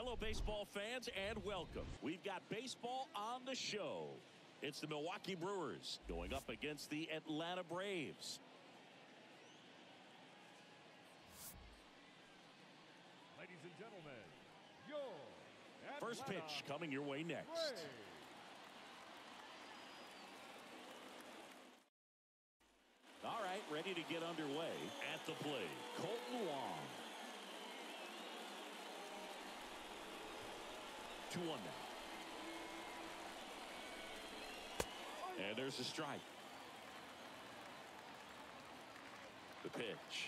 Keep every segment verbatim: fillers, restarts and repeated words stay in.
Hello, baseball fans, and welcome. We've got baseball on the show. It's the Milwaukee Brewers going up against the Atlanta Braves. Ladies and gentlemen, your first pitch coming your way next. Braves. All right, ready to get underway at the plate. Colton Wong. two one now. And there's a strike. The pitch.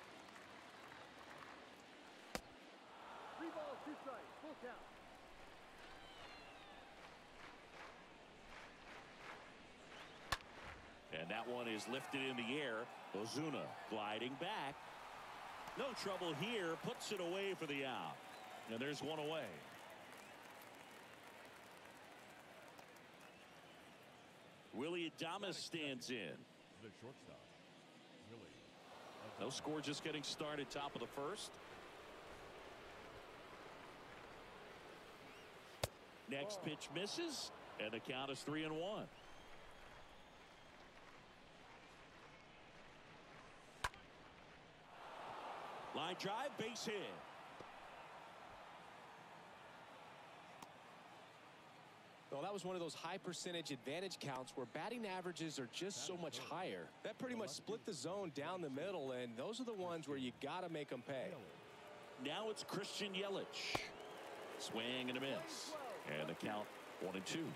Three balls, two strikes, full count. And that one is lifted in the air. Ozuna gliding back. No trouble here. Puts it away for the out. And there's one away. Willie Adames stands in. The shortstop, Willie. No score, just getting started, top of the first. Next pitch misses, and the count is three and one. Line drive, base hit. Well, that was one of those high percentage advantage counts where batting averages are just so much higher. That pretty much split the zone down the middle, and those are the ones where you got to make them pay. Now it's Christian Yelich. Swing and a miss. And the count one and two.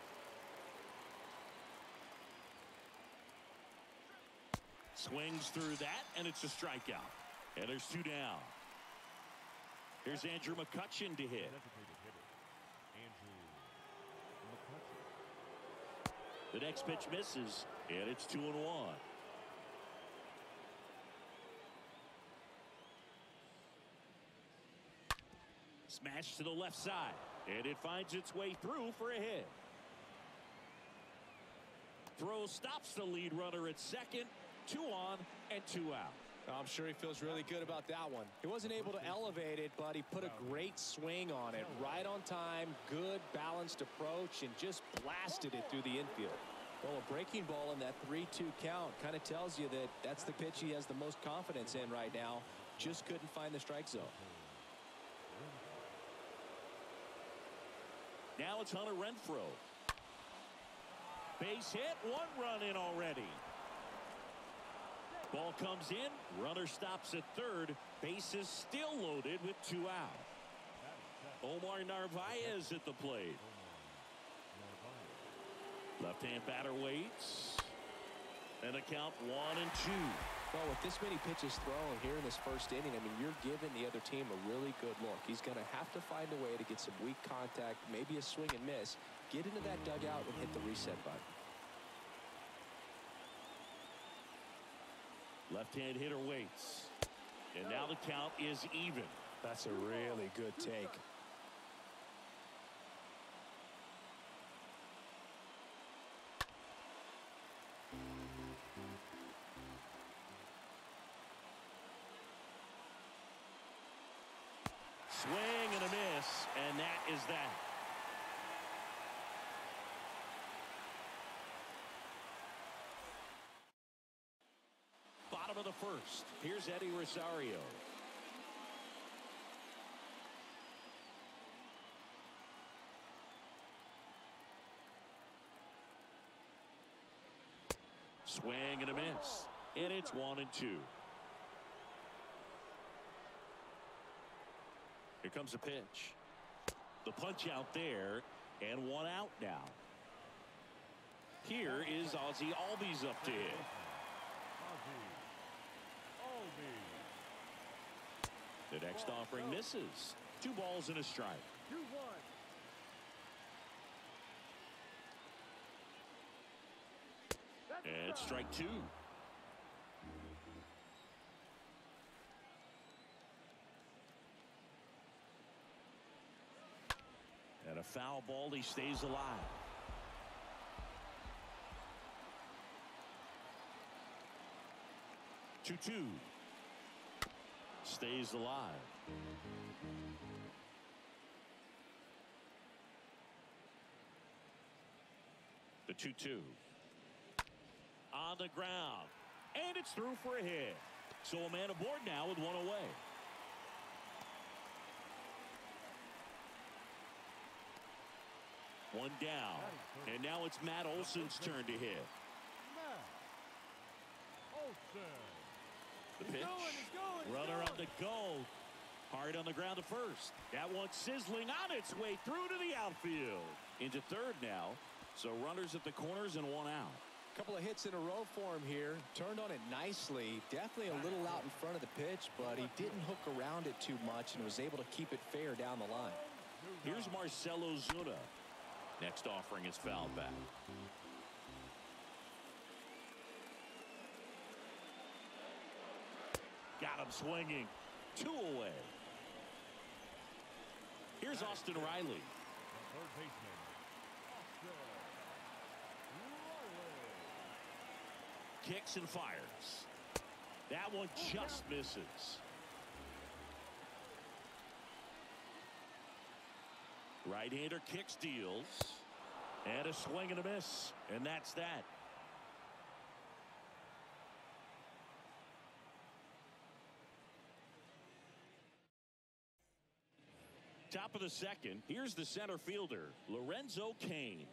Swings through that, and it's a strikeout. And there's two down. Here's Andrew McCutchen to hit. The next pitch misses, and it's two and one. Smash to the left side, and it finds its way through for a hit. Throw stops the lead runner at second. Two on and two out. I'm sure he feels really good about that one. He wasn't able to elevate it, but he put a great swing on it. Right on time, good balanced approach, and just blasted it through the infield. Well, a breaking ball in that three two count kind of tells you that that's the pitch he has the most confidence in right now. Just couldn't find the strike zone. Now it's Hunter Renfroe. Base hit, one run in already. Ball comes in, runner stops at third, bases still loaded with two out. Omar Narvaez at the plate. Left-hand batter waits. And a count one and two. Well, with this many pitches thrown here in this first inning, I mean, you're giving the other team a really good look. He's going to have to find a way to get some weak contact, maybe a swing and miss, get into that dugout and hit the reset button. Left-hand hitter waits. And now the count is even. That's a really good take. Swing and a miss, and that is that. Bottom of the first. Here's Eddie Rosario. Swing and a miss. And it's one and two. Here comes a pitch. The punch out there, and one out now. Here is Ozzy Albies up to hit. The next offering misses. Two balls and a strike. two one. And strike two. And a foul ball. He stays alive. two two. Stays alive. The two two. On the ground. And it's through for a hit. So a man aboard now with one away. One down. And now it's Matt Olson's turn to hit. Matt Olson. The pitch. Runner on the go. Hard on the ground to first. That one sizzling on its way through to the outfield. Into third now. So runners at the corners and one out. Couple of hits in a row for him here. Turned on it nicely. Definitely a little out in front of the pitch, but he didn't hook around it too much and was able to keep it fair down the line. Here's Marcell Ozuna. Next offering is fouled back. Got him swinging. Two away. Here's Austin Riley. Third baseman. Austin Riley. Kicks and fires. That one just misses. Right-hander kicks, deals. And a swing and a miss. And that's that. Top of the second. Here's the center fielder, Lorenzo Cain.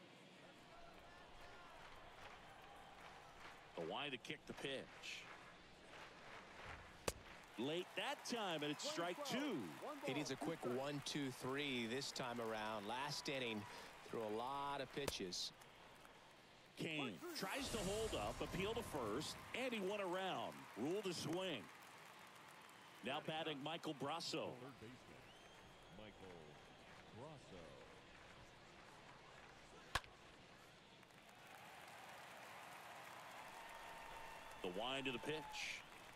The wide to kick the pitch. Late that time, and it's strike two. He needs a quick one, two, three this time around. Last inning, threw a lot of pitches. Cain tries to hold up, appeal to first, and he went around. Ruled a swing. Now batting Michael Brasso. Third baseman. Michael Brasso. The wind to the pitch.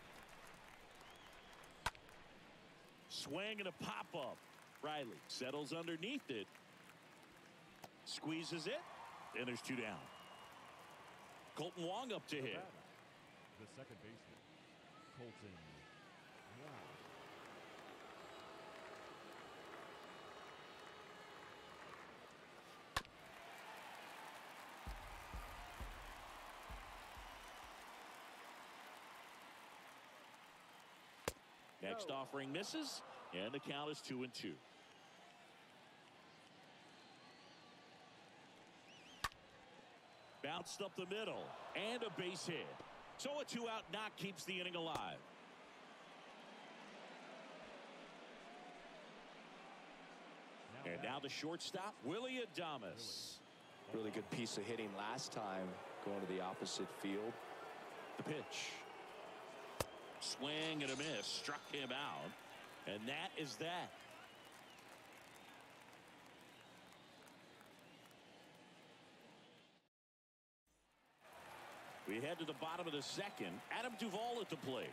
Swing and a pop-up. Riley settles underneath it. Squeezes it. And there's two down. Colton Wong up to hit. The second baseman, Colton Wong. Next offering misses, and the count is two and two. Bounced up the middle, and a base hit. So a two-out knock keeps the inning alive. And now the shortstop, Willie Adames. Really good piece of hitting last time, going to the opposite field. The pitch. Swing and a miss. Struck him out. And that is that. We head to the bottom of the second. Adam Duvall at the plate.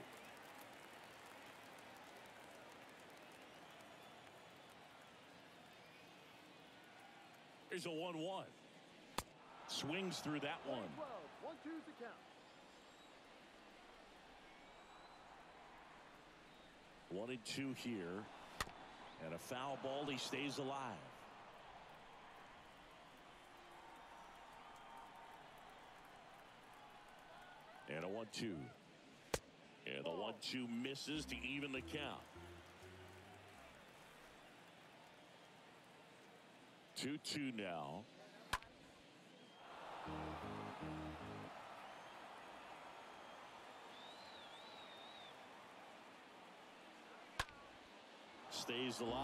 Here's a one one. Swings through that one. one two's the count. One and two here. And a foul ball. He stays alive. And a one two. And the one two misses to even the count. two two now. Stays alive.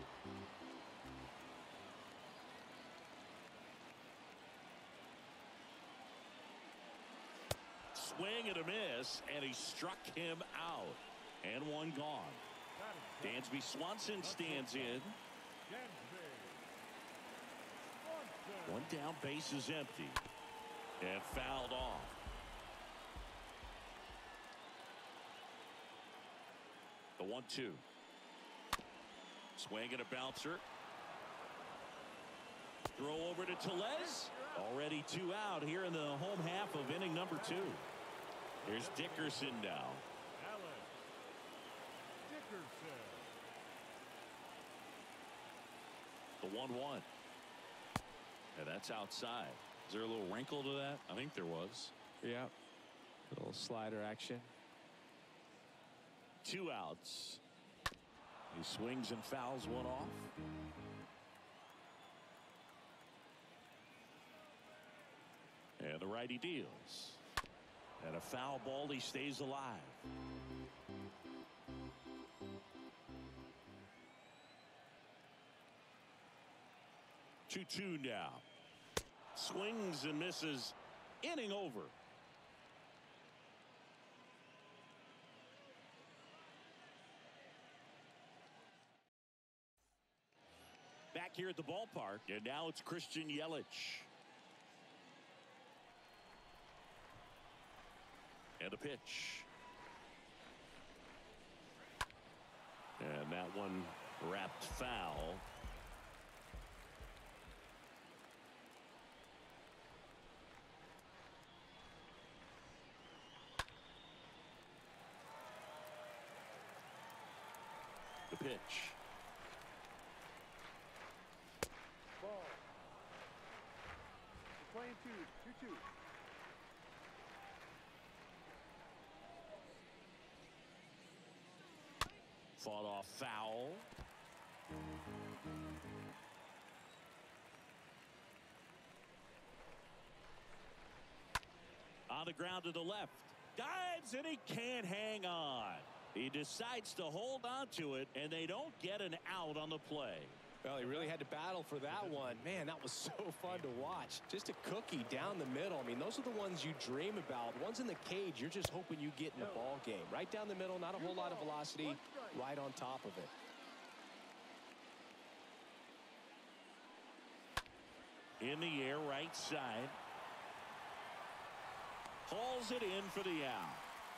Swing and a miss, and he struck him out. And one gone. Dansby Swanson stands in. One down, base is empty. And fouled off. The one two. Swing and a bouncer. Throw over to Tellez. Already two out here in the home half of inning number two. Here's Dickerson now. Alex Dickerson. The one one. And that's outside. Is there a little wrinkle to that? I think there was. Yeah. A little slider action. Two outs. He swings and fouls one off. And the righty deals. And a foul ball. He stays alive. two two now. Swings and misses. Inning over. Back here at the ballpark, and now it's Christian Yelich. And a pitch. And that one wrapped foul. The pitch. Ball. We're playing two. two two. Fought off foul. On the ground to the left. Dives and he can't hang on. He decides to hold on to it, and they don't get an out on the play. Well, he really had to battle for that one. Man, that was so fun to watch. Just a cookie down the middle. I mean, those are the ones you dream about. Ones in the cage, you're just hoping you get in the ball game. Right down the middle, not a whole lot of velocity, right on top of it. In the air, right side. Hauls it in for the out.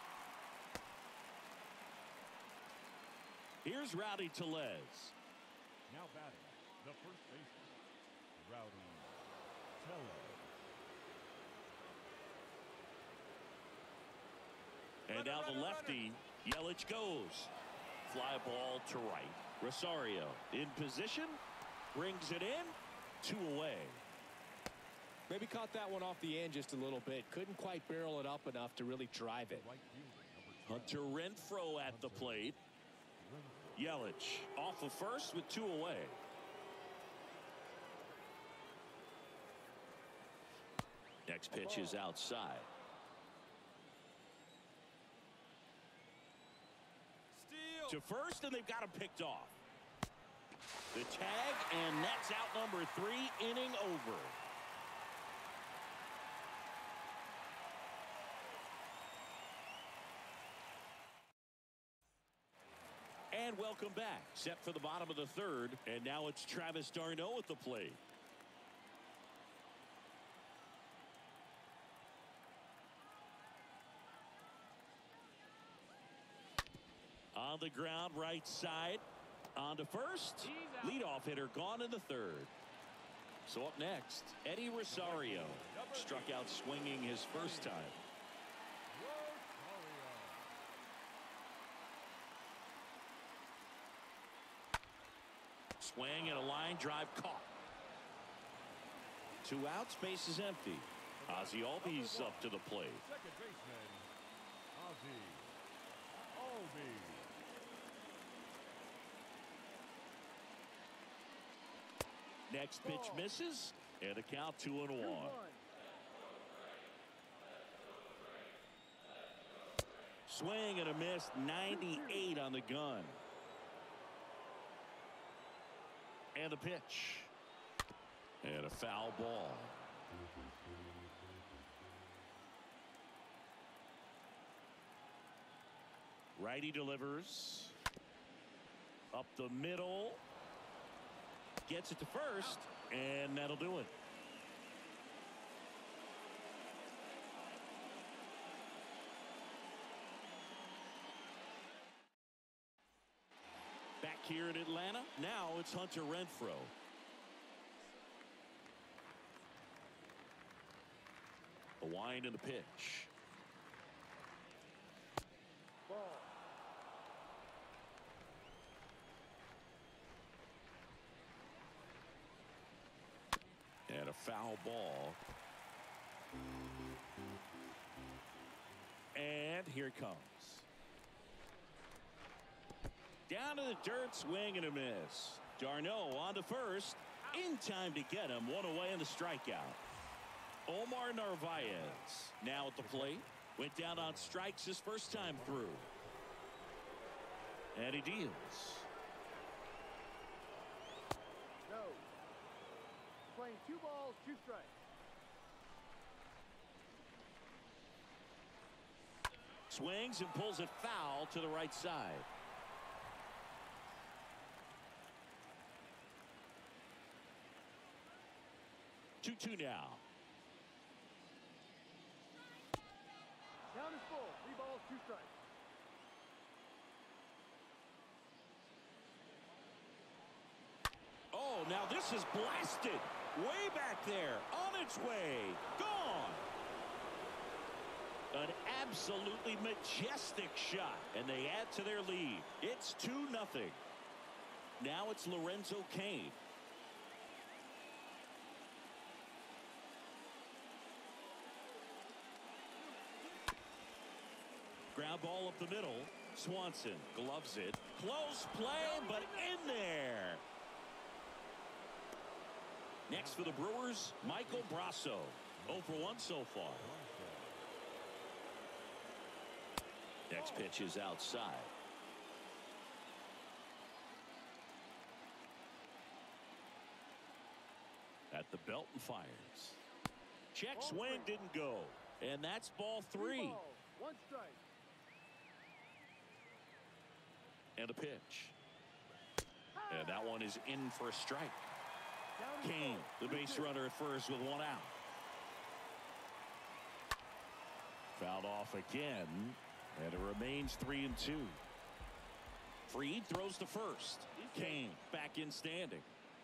Here's Rowdy Tellez. Now batting, the first baseman, Rowdy Tellez. And now the lefty, Yelich goes. Fly ball to right. Rosario in position, brings it in, two away. Maybe caught that one off the end just a little bit. Couldn't quite barrel it up enough to really drive it. Hunter Renfroe at the plate. Yelich off of first with two away. Next pitch is outside. Steal. To first, and they've got him picked off. The tag, and that's out number three, inning over. And welcome back. Set for the bottom of the third. And now it's Travis d'Arnaud at the plate. On the ground, right side. On to first. Leadoff hitter gone in the third. So up next, Eddie Rosario. Struck out swinging his first time. Swing and a line drive caught. Two outs, base is empty. Ozzie Albies up to the plate. Second baseman, Ozzie Albies. Next pitch misses, and a count two and one. Swing and a miss, ninety-eight on the gun. And a pitch. And a foul ball. Righty delivers. Up the middle. Gets it to first. And that'll do it. Back here in Atlanta, now it's Hunter Renfroe. A wind and a pitch. Ball. And a foul ball. Here it comes. Down to the dirt, swing and a miss. Darno on to first. In time to get him. One away in the strikeout. Omar Narvaez now at the plate. Went down on strikes his first time through. And he deals. No. Playing two balls, two strikes. Swings and pulls it foul to the right side. two two now. Count is full. Three balls, two strikes. Oh, now this is blasted. Way back there. On its way. Gone. An absolutely majestic shot. And they add to their lead. It's two nothing. Now it's Lorenzo Cain. Ground ball up the middle. Swanson gloves it. Close play, but in there. Next for the Brewers, Michael Brasso. oh for one so far. Next pitch is outside. At the belt and fires. Check swing didn't go. And that's ball three. Three balls, one strike. And a pitch. And that one is in for a strike. Cain, the base runner at first with one out. Fouled off again. And it remains three and two. Fried throws to first. Cain back in standing.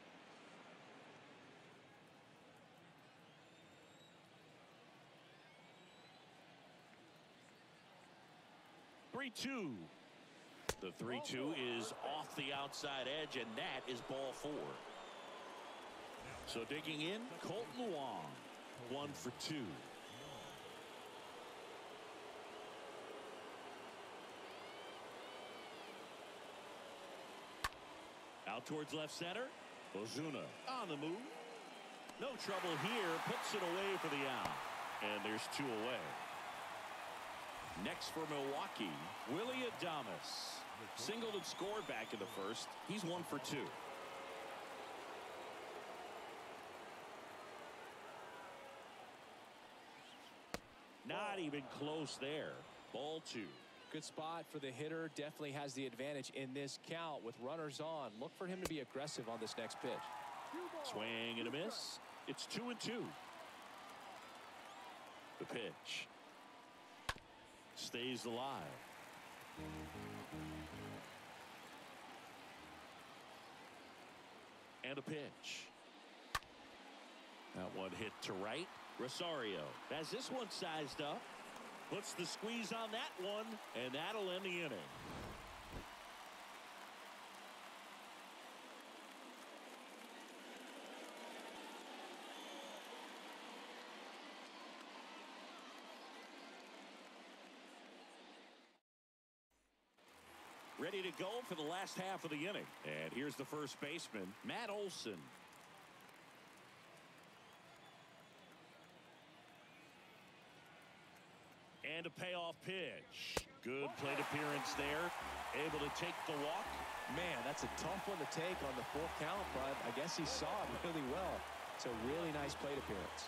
three two. The three two is off the outside edge, and that is ball four. So digging in, Colton Luong, one for two. Out towards left center. Ozuna on the move. No trouble here. Puts it away for the out. And there's two away. Next for Milwaukee, Willie Adames. Singled and scored back in the first. He's one for two. Not even close there. Ball two. Good spot for the hitter. Definitely has the advantage in this count with runners on. Look for him to be aggressive on this next pitch. Swing and a miss. It's two and two. The pitch. Stays alive. And a pitch. That one hit to right. Rosario has this one sized up. Puts the squeeze on that one, and that'll end the inning. Ready to go for the last half of the inning. And here's the first baseman, Matt Olson. And a payoff pitch. Good plate appearance there. Able to take the walk. Man, that's a tough one to take on the fourth count, but I guess he saw it really well. It's a really nice plate appearance.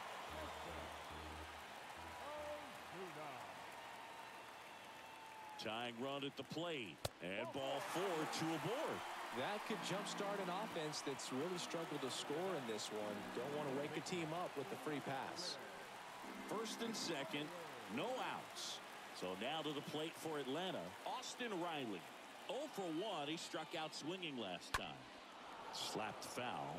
Tying run at the plate. And ball four, two aboard. That could jumpstart an offense that's really struggled to score in this one. Don't want to wake a team up with the free pass. First and second, no outs. So now to the plate for Atlanta, Austin Riley. oh for one, he struck out swinging last time. Slapped foul.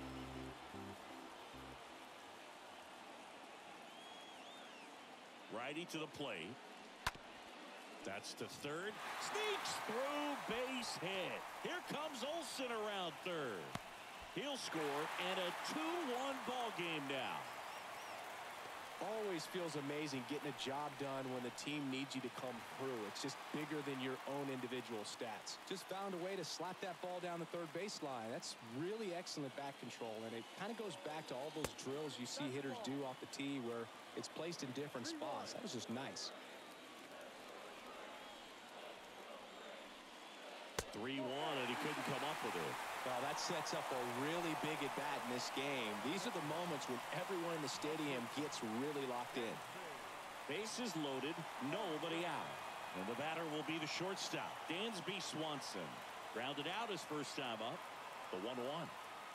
Righty to the plate. That's to third. Sneaks through, base hit. Here comes Olson around third. He'll score, and a two one ball game now. Always feels amazing getting a job done when the team needs you to come through. It's just bigger than your own individual stats. Just found a way to slap that ball down the third baseline. That's really excellent back control, and it kind of goes back to all those drills you see hitters do off the tee where it's placed in different spots. That was just nice. three one, and he couldn't come up with it. Well, that sets up a really big at-bat in this game. These are the moments when everyone in the stadium gets really locked in. Bases loaded, nobody out. And the batter will be the shortstop, Dansby Swanson. Grounded out his first time up, the one one.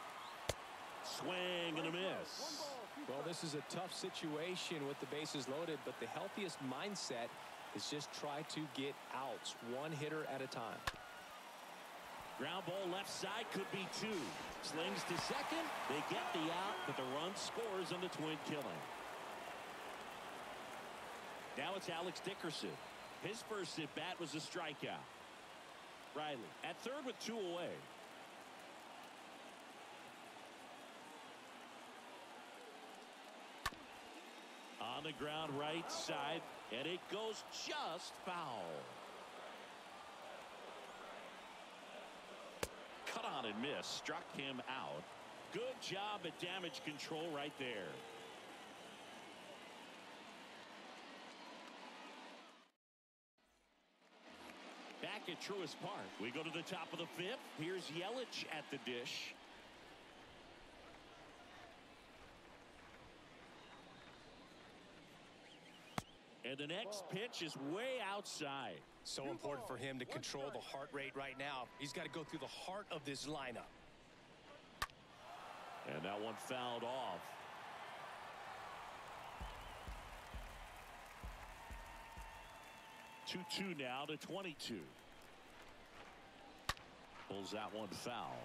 Swing and a miss. Well, this is a tough situation with the bases loaded, but the healthiest mindset is just try to get outs, one hitter at a time. Ground ball left side, could be two. Slings to second. They get the out, but the run scores on the twin killing. Now it's Alex Dickerson. His first at bat was a strikeout. Riley at third with two away. On the ground right side, and it goes just foul. Cut on and miss, struck him out. Good job at damage control right there. Back at Truist Park, we go to the top of the fifth. Here's Yelich at the dish. And the next pitch is way outside. So important for him to control the heart rate right now. He's got to go through the heart of this lineup. And that one fouled off. two two now to twenty-two. Pulls that one foul.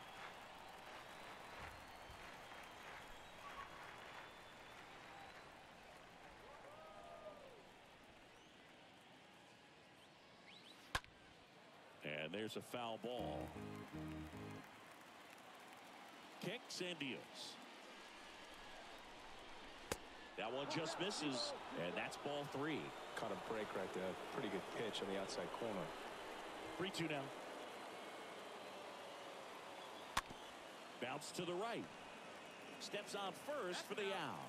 And there's a foul ball. Kicks and deals. That one just misses, and that's ball three. Caught a break right there. Pretty good pitch on the outside corner. three two now. Bounce to the right. Steps on first for the out.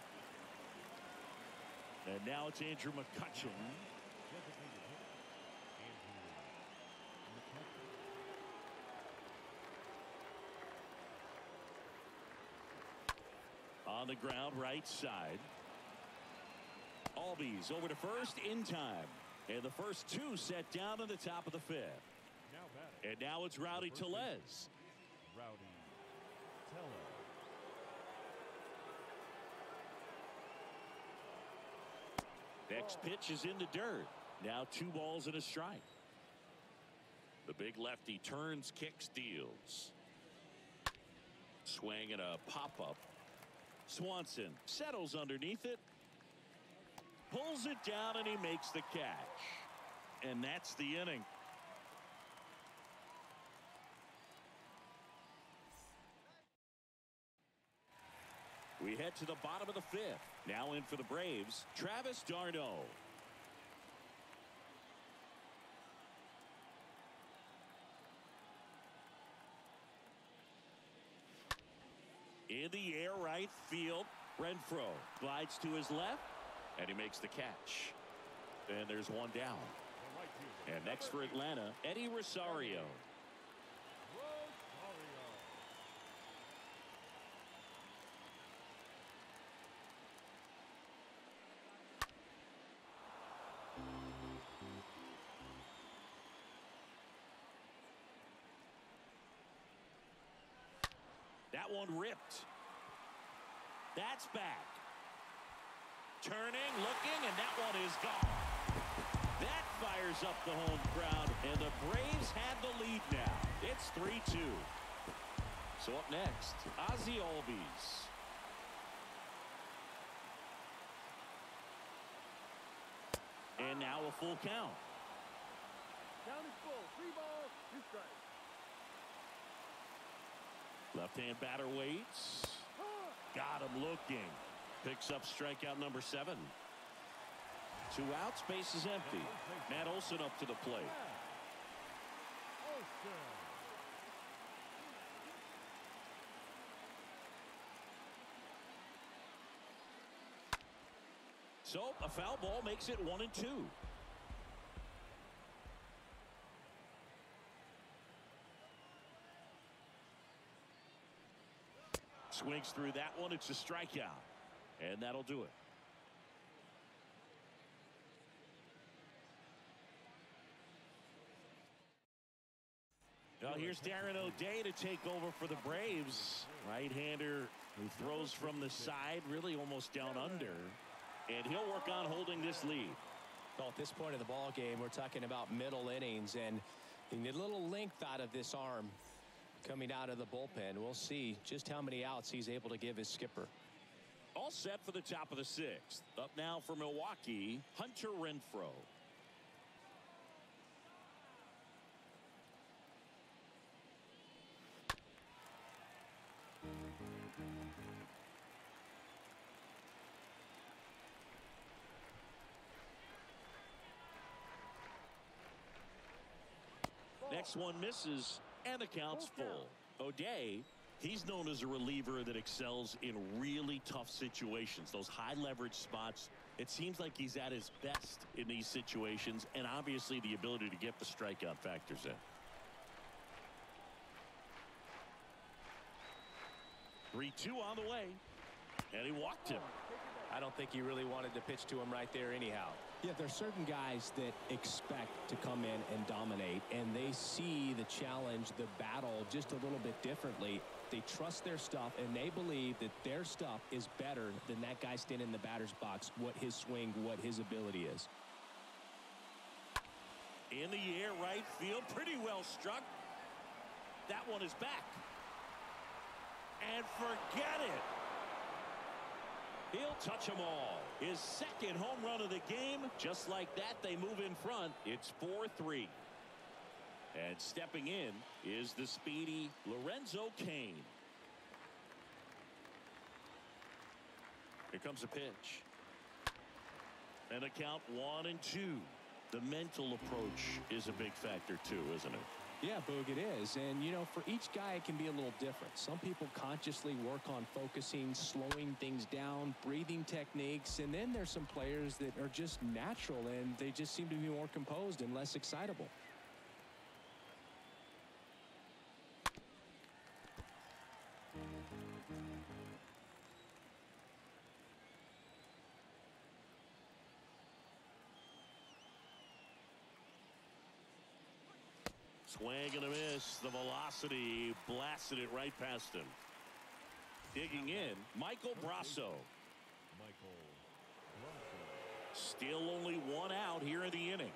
And now it's Andrew McCutchen. On the ground right side. Albies over to first in time. And the first two set down at the top of the fifth. Now and now it's Rowdy Tellez. Rowdy Tellez. Next pitch is in the dirt. Now two balls and a strike. The big lefty turns, kicks, deals. Swing and a pop-up. Swanson settles underneath it. Pulls it down and he makes the catch. And that's the inning. We head to the bottom of the fifth. Now in for the Braves, Travis d'Arnaud. In the air right field, Renfroe glides to his left, and he makes the catch. And there's one down. And next for Atlanta, Eddie Rosario. That one ripped. That's back. Turning, looking, and that one is gone. That fires up the home crowd, and the Braves had the lead now. It's three two. So up next, Ozzie Albies. And now a full count. Count is full. Three balls, two strikes. Left-hand batter waits. Got him looking. Picks up strikeout number seven. Two outs, base is empty. Matt Olson up to the plate. So a foul ball makes it one and two. Swings through that one. It's a strikeout. And that'll do it. Well, here's Darren O'Day to take over for the Braves. Right-hander who throws from the side, really almost down under. And he'll work on holding this lead. Well, at this point of the ball game, we're talking about middle innings, and you need a little length out of this arm coming out of the bullpen. We'll see just how many outs he's able to give his skipper. All set for the top of the sixth. Up now for Milwaukee, Hunter Renfroe. Next one misses, and the count's full. O'Day, he's known as a reliever that excels in really tough situations. Those high leverage spots, it seems like he's at his best in these situations, and obviously the ability to get the strikeout factors in. three two on the way, and he walked him. I don't think he really wanted to pitch to him right there anyhow. Yeah, there are certain guys that expect to come in and dominate, and they see the challenge, the battle, just a little bit differently. They trust their stuff, and they believe that their stuff is better than that guy standing in the batter's box, what his swing, what his ability is. In the air, right field, pretty well struck. That one is back. And forget it. He'll touch them all. His second home run of the game. Just like that, they move in front. It's four three. And stepping in is the speedy Lorenzo Cain. Here comes a pitch. And a count one and two. The mental approach is a big factor too, isn't it? Yeah, Boog, it is. And, you know, for each guy, it can be a little different. Some people consciously work on focusing, slowing things down, breathing techniques. And then there's some players that are just natural, and they just seem to be more composed and less excitable. Swing and a miss. The velocity blasted it right past him. Digging in, Michael Brasso. Michael Brasso. Still only one out here in the inning.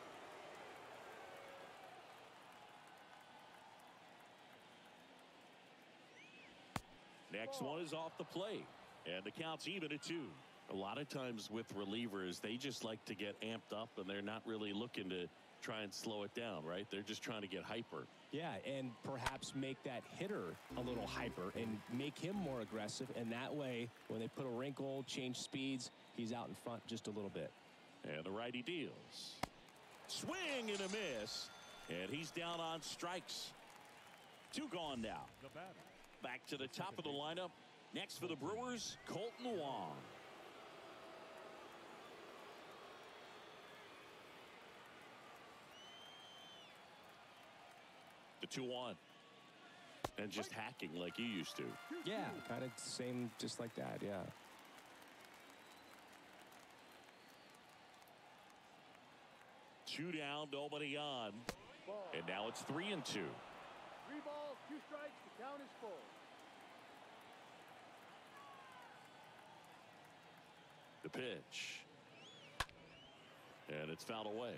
Next one is off the plate. And the count's even at two. A lot of times with relievers, they just like to get amped up, and they're not really looking to try and slow it down, right? They're just trying to get hyper. Yeah, and perhaps make that hitter a little hyper and make him more aggressive. And that way, when they put a wrinkle, change speeds, he's out in front just a little bit. And the righty deals. Swing and a miss. And he's down on strikes. Two gone now. The batter. Back to the top of the lineup. Next for the Brewers, Colton Wong. The two one. And just hacking like you used to. Yeah, kind of same, just like that, yeah. Two down, nobody on. Ball. And now it's three and two. Three balls, two strikes, the count is full. The pitch. And it's fouled away.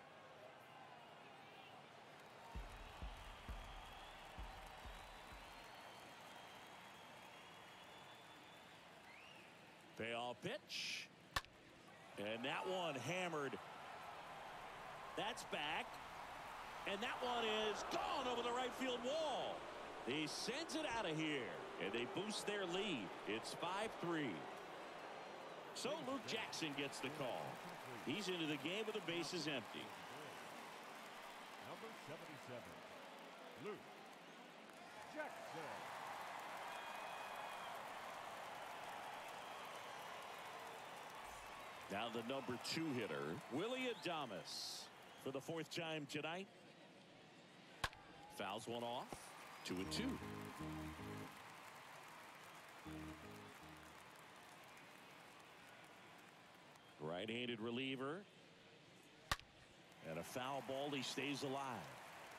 Payoff pitch. And that one hammered. That's back. And that one is gone over the right field wall. He sends it out of here. And they boost their lead. It's five three. So Luke Jackson gets the call. He's into the game with the bases empty. Number seventy-seven, Luke Jackson. Now the number two hitter, Willie Adames, for the fourth time tonight. Fouls one off. Two and two. Right-handed reliever. And a foul ball. He stays alive.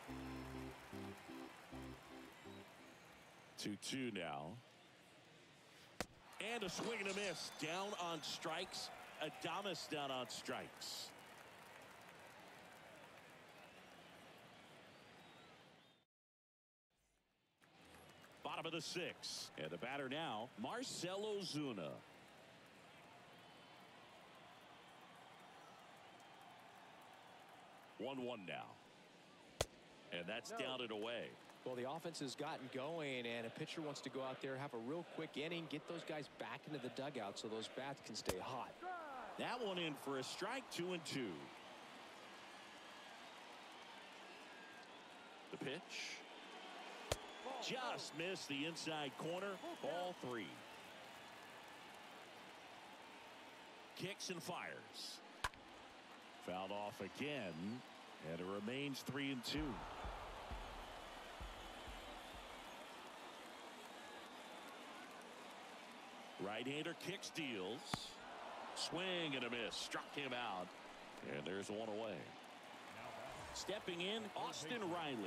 two two now. And a swing and a miss. Down on strikes. Adames down on strikes. Bottom of the sixth. And the batter now, Marcell Ozuna. one one now. And that's no. down and away. Well, the offense has gotten going, and a pitcher wants to go out there, have a real quick inning, get those guys back into the dugout so those bats can stay hot. That one in for a strike, two and two. The pitch. Just missed the inside corner. Ball three. Kicks and fires. Fouled off again, and it remains three and two. Right-hander kicks, deals. Swing and a miss. Struck him out. And there's one away. Stepping in, Austin Riley.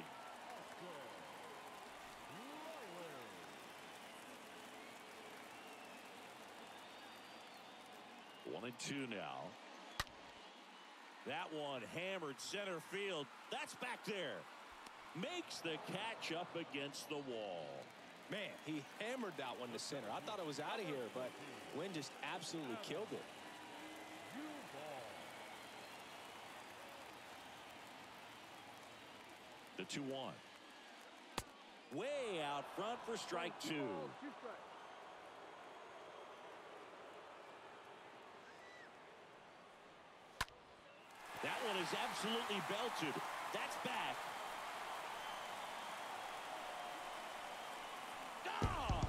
One and two now. That one hammered center field. That's back there. Makes the catch up against the wall. Man, he hammered that one to center. I thought it was out of here, but Wynn just absolutely killed it. The two one. Way out front for strike two. That one is absolutely belted. That's back. Ah!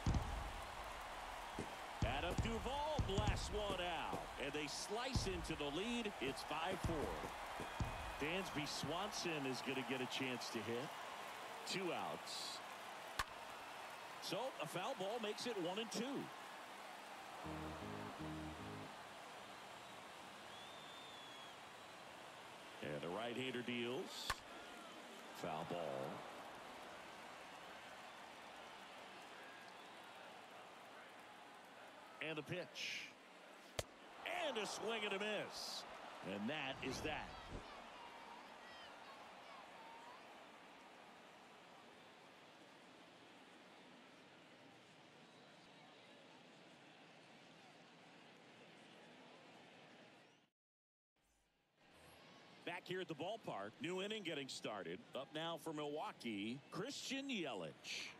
Adam Duvall blasts one out. And they slice into the lead. It's five four. Dansby Swanson is going to get a chance to hit. Two outs. So a foul ball makes it one and two. And a right-hander deals. Foul ball. And a pitch. And a swing and a miss. And that is that. Back here at the ballpark, new inning getting started. Up now for Milwaukee, Christian Yelich.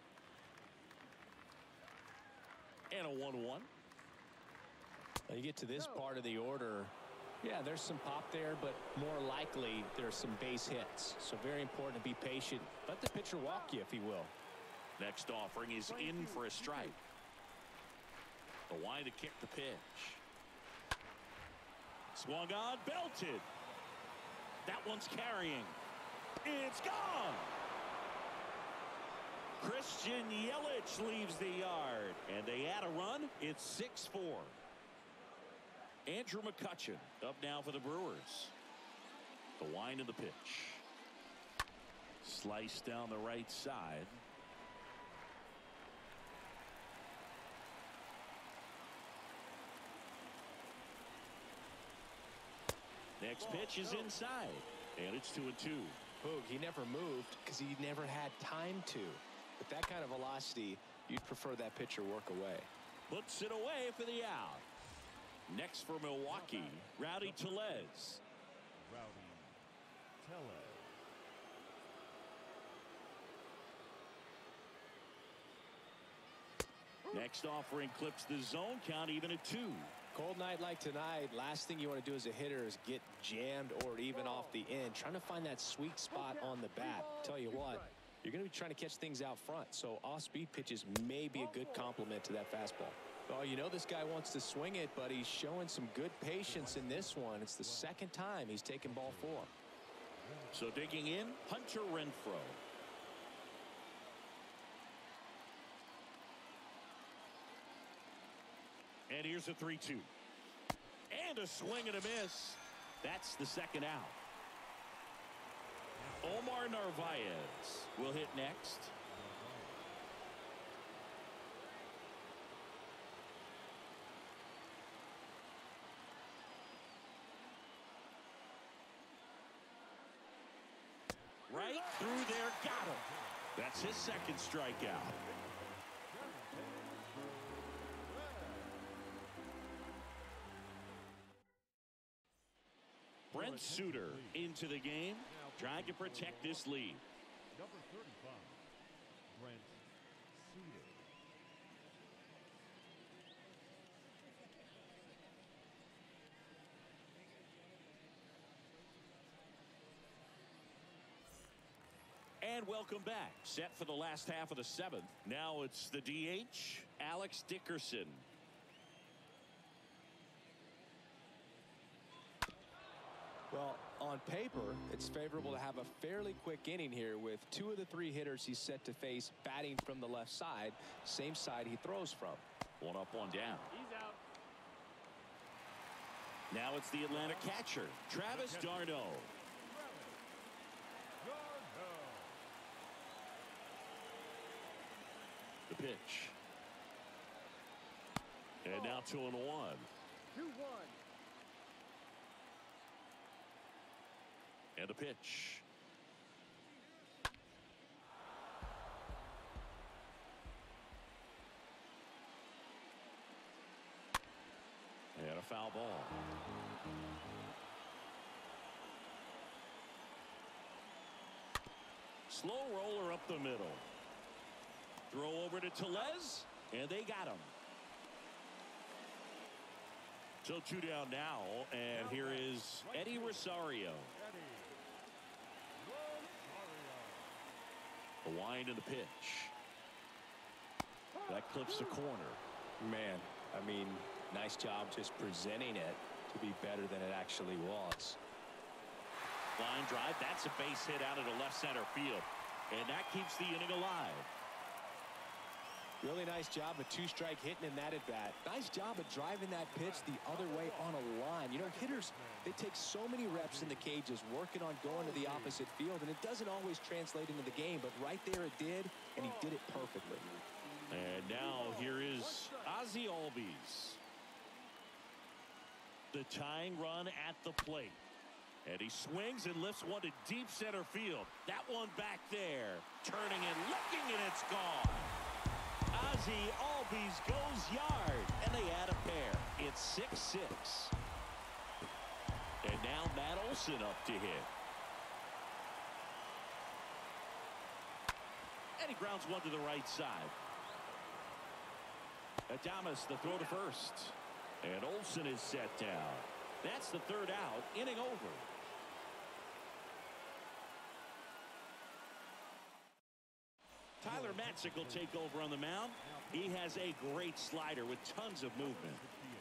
And a one one. Now you get to this part of the order. Yeah, there's some pop there, but more likely there's some base hits. So very important to be patient. Let the pitcher walk you, if he will. Next offering is in for a strike. The wind to kick the pitch. Swung on, belted. That one's carrying. It's gone. Christian Yelich leaves the yard, and they add a run. It's six four. Andrew McCutchen up now for the Brewers. The wind of the pitch. Sliced down the right side. Next pitch is inside, and it's two and two. Boog, he never moved because he never had time to. With that kind of velocity, you'd prefer that pitcher work away. Puts it away for the out. Next for Milwaukee, Rowdy Tellez. Rowdy Tellez. Next offering clips the zone count even at two. Cold night like tonight, last thing you want to do as a hitter is get jammed or even off the end. Trying to find that sweet spot on the bat. Tell you what, you're going to be trying to catch things out front, so off-speed pitches may be a good complement to that fastball. Oh, you know this guy wants to swing it, but he's showing some good patience in this one. It's the second time he's taken ball four. So digging in, Hunter Renfroe. And here's a three two. And a swing and a miss. That's the second out. Omar Narvaez will hit next. Right through there, got him. That's his second strikeout. Brent Suter into the game, trying to protect this lead. Number thirty-five, Brent Suter. And welcome back. Set for the last half of the seventh. Now it's the D H, Alex Dickerson. Well, on paper, it's favorable to have a fairly quick inning here with two of the three hitters he's set to face batting from the left side, same side he throws from. One up, one down. He's out. Now it's the Atlanta catcher, Travis d'Arnaud. The pitch. And now two and one. two one. And the pitch. And a foul ball. Slow roller up the middle. Throw over to Tellez, and they got him. So two down now, and here is Eddie Rosario. The wind and the pitch. That clips the corner. Man, I mean, nice job just presenting it to be better than it actually was. Line drive, that's a base hit out of the left center field. And that keeps the inning alive. Really nice job of two-strike hitting in that at-bat. Nice job of driving that pitch the other way on a line. You know, hitters, they take so many reps in the cages working on going to the opposite field, and it doesn't always translate into the game, but right there it did, and he did it perfectly. And now here is Ozzie Albies. The tying run at the plate. And he swings and lifts one to deep center field. That one back there. Turning and looking, and it's gone. Ozzie Albies goes yard, and they add a pair. It's six six. And now Matt Olson up to hit. And he grounds one to the right side. Adames the throw to first. And Olson is set down. That's the third out. Inning over. Tyler Matzik will take over on the mound. He has a great slider with tons of movement.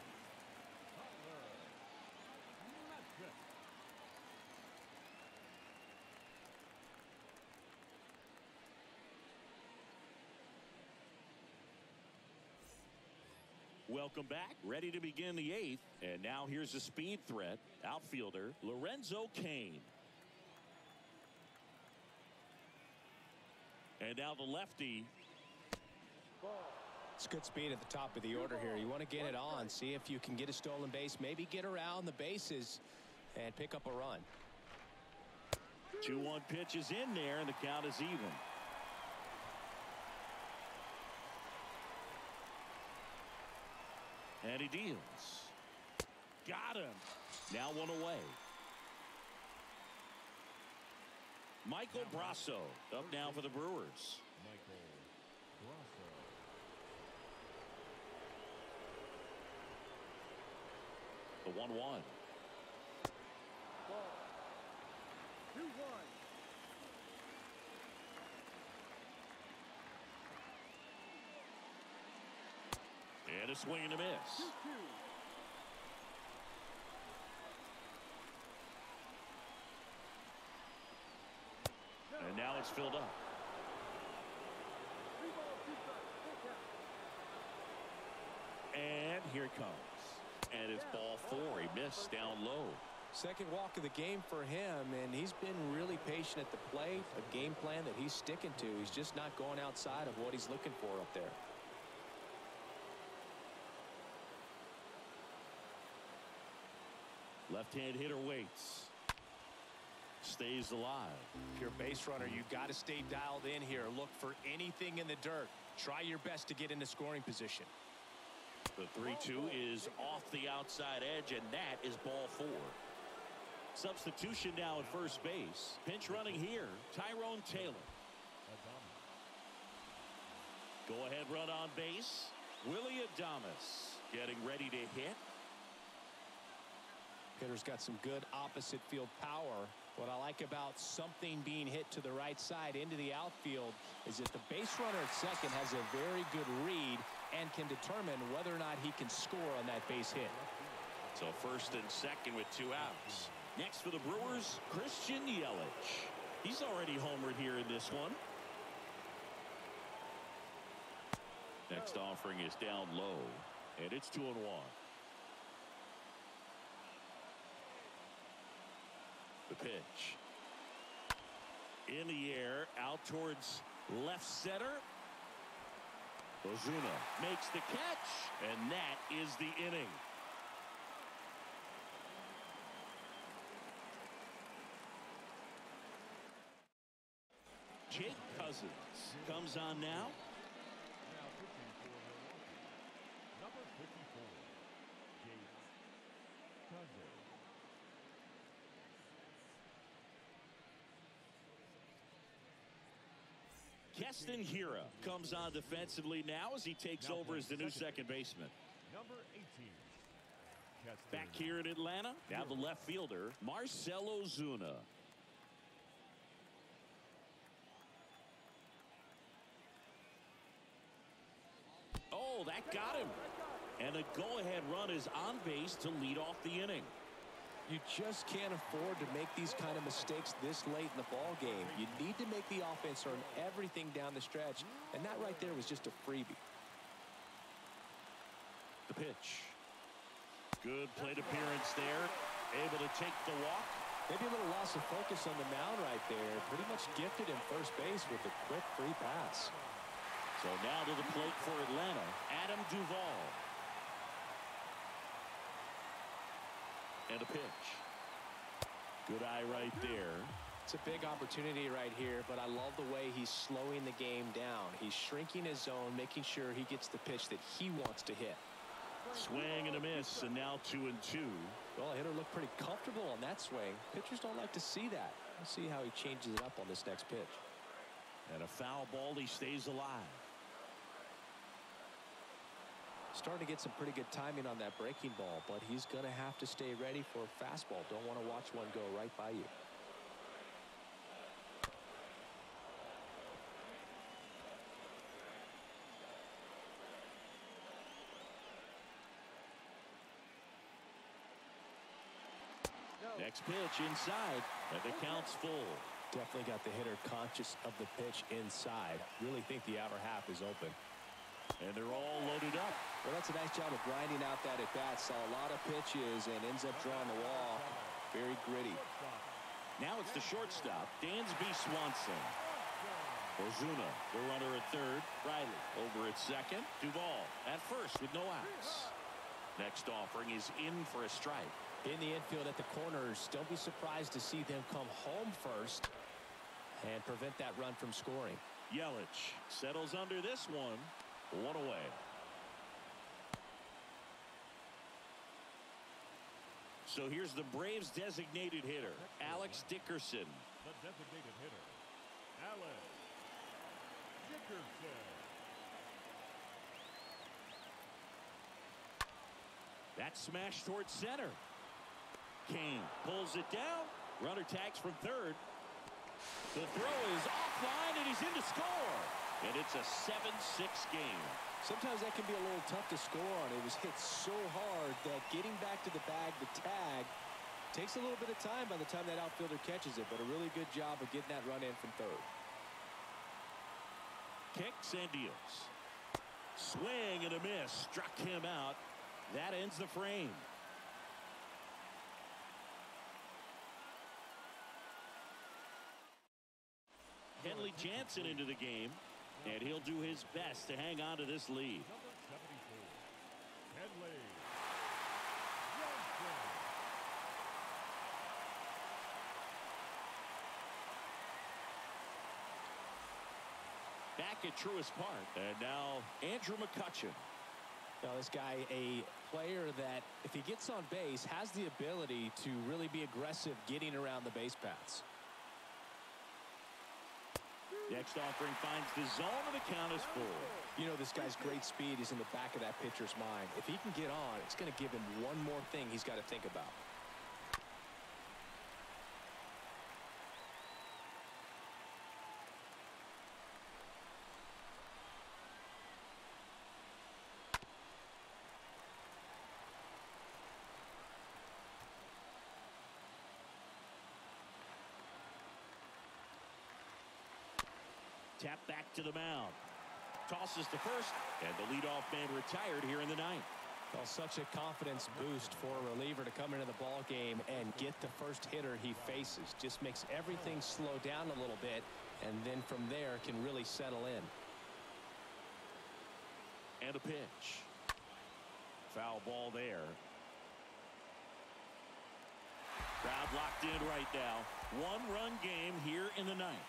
Welcome back. Ready to begin the eighth. And now here's a speed threat. Outfielder Lorenzo Cain. And now the lefty. It's good speed at the top of the order here. You want to get it on, see if you can get a stolen base, maybe get around the bases and pick up a run. two one pitch is in there, and the count is even. And he deals. Got him. Now one away. Michael Brasso up now for the Brewers. Michael Brasso. The one one. Ball. two one. And a swing and a miss. two two. And now it's filled up. Three balls, two strikes. Full count. And here it comes. And it's ball four. He missed down low. Second walk of the game for him, and he's been really patient at the plate. A game plan that he's sticking to. He's just not going outside of what he's looking for up there. Left-hand hitter waits. Stays alive. If you're a base runner, you've got to stay dialed in here. Look for anything in the dirt. Try your best to get into scoring position. The three two is off the outside edge, and that is ball four. Substitution now at first base. Pinch running here, Tyrone Taylor. Go ahead run on base. Willie Adames getting ready to hit. Hitter's got some good opposite field power. What I like about something being hit to the right side into the outfield is that the base runner at second has a very good read and can determine whether or not he can score on that base hit. So first and second with two outs. Next for the Brewers, Christian Yelich. He's already homered here in this one. Next offering is down low, and it's two and one. The pitch. In the air, out towards left center. Ozuna makes the catch, and that is the inning. Jake Cousins comes on now. Now pitching for Milwaukee, number fifty-four, Jake Cousins. Keston Hiura comes on defensively now as he takes Now over as the new second second. baseman. Number eighteen, Keston Back here in Atlanta, now the left fielder, Marcell Ozuna. Oh, that got him. And a go-ahead run is on base to lead off the inning. You just can't afford to make these kind of mistakes this late in the ball game. You need to make the offense earn everything down the stretch, and that right there was just a freebie. The pitch. Good plate appearance there. Able to take the walk. Maybe a little loss of focus on the mound right there. Pretty much gifted in first base with a quick free pass. So now to the plate for Atlanta, Adam Duvall. And a pitch. Good eye right there. It's a big opportunity right here, but I love the way he's slowing the game down. He's shrinking his zone, making sure he gets the pitch that he wants to hit. Swing and a miss, and now two and two. Well, hitter looked pretty comfortable on that swing. Pitchers don't like to see that. Let's see how he changes it up on this next pitch. And a foul ball, he stays alive. Starting to get some pretty good timing on that breaking ball, but he's going to have to stay ready for a fastball. Don't want to watch one go right by you. Next pitch inside, and the count's full. Definitely got the hitter conscious of the pitch inside. Really think the outer half is open. And they're all loaded up. Well, that's a nice job of grinding out that at bat. Saw a lot of pitches and ends up drawing the wall. Very gritty. Now it's the shortstop, Dansby Swanson. Ozuna, the runner at third. Riley over at second. Duvall at first with no outs. Next offering is in for a strike. In the infield at the corners, don't be surprised to see them come home first and prevent that run from scoring. Yelich settles under this one. One away. So here's the Braves designated hitter, Alex Dickerson. The designated hitter, Alex Dickerson. That's smashed towards center. Kane pulls it down. Runner tags from third. The throw is offline, and he's in to score. And it's a seven six game. Sometimes that can be a little tough to score on. It was hit so hard that getting back to the bag, the tag, takes a little bit of time by the time that outfielder catches it. But a really good job of getting that run in from third. Kicks and deals. Swing and a miss. Struck him out. That ends the frame. Kenley Jansen into the game, and he'll do his best to hang on to this lead. Number seventy-four, Kenley Jansen. Back at Truist Park, and now Andrew McCutchen. Now this guy, a player that if he gets on base has the ability to really be aggressive getting around the base paths. Next offering finds the zone, and the count is full. You know, this guy's great speed is in the back of that pitcher's mind. If he can get on, it's going to give him one more thing he's got to think about. Tap back to the mound. Tosses to first, and the leadoff man retired here in the ninth. Well, such a confidence boost for a reliever to come into the ball game and get the first hitter he faces. Just makes everything slow down a little bit, and then from there can really settle in. And a pitch. Foul ball there. Crowd locked in right now. One-run game here in the ninth.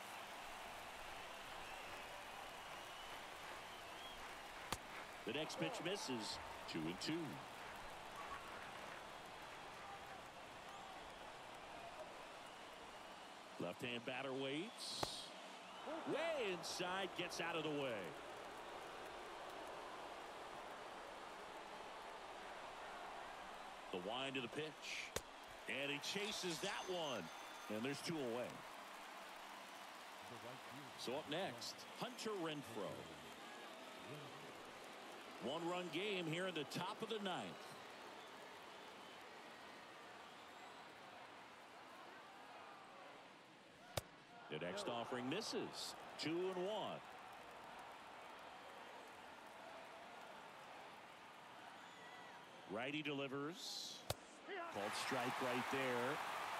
The next pitch misses. Two and two. Left-hand batter waits. Way inside, gets out of the way. The wind of the pitch. And he chases that one. And there's two away. So up next, Hunter Renfroe. One-run game here in the top of the ninth. The next offering misses. Two and one. Righty delivers. Called strike right there.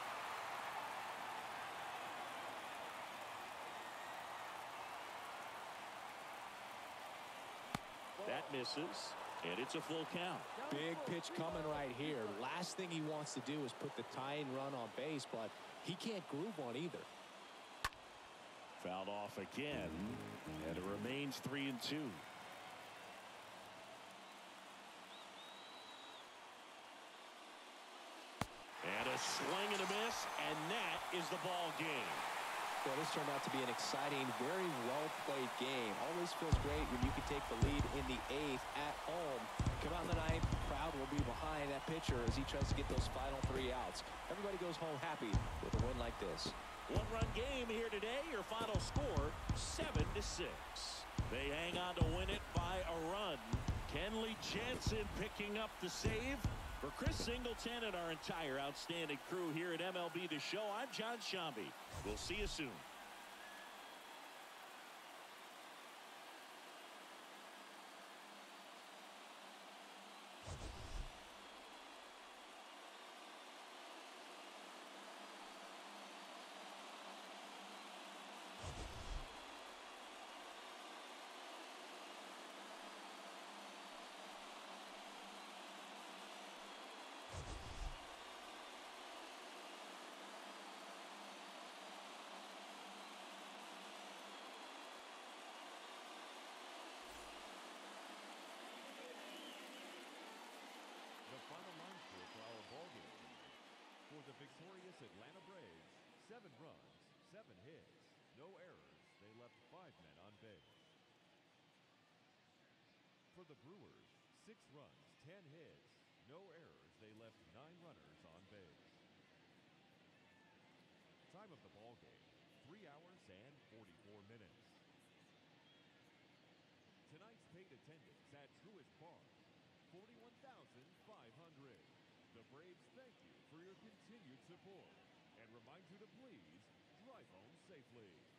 That misses, and it's a full count. Big pitch coming right here. Last thing he wants to do is put the tying run on base, but he can't groove one either. Fouled off again, and it remains three and two. And a swing and a miss, and that is the ball game. Well, this turned out to be an exciting, very well-played game. Always feels great when you can take the lead in the eighth at home. Come out in the ninth, crowd will be behind that pitcher as he tries to get those final three outs. Everybody goes home happy with a win like this. One-run game here today. Your final score, seven to six. They hang on to win it by a run. Kenley Jansen picking up the save. For Chris Singleton and our entire outstanding crew here at M L B The Show, I'm John Shambi. We'll see you soon. Victorious Atlanta Braves, seven runs, seven hits, no errors. They left five men on base. For the Brewers, six runs, ten hits, no errors. They left nine runners on base. Time of the ball game, three hours and forty-four minutes. Tonight's paid attendance at Truist Park, forty-one thousand five hundred. The Braves thank you for your continued support and remind you to please drive home safely.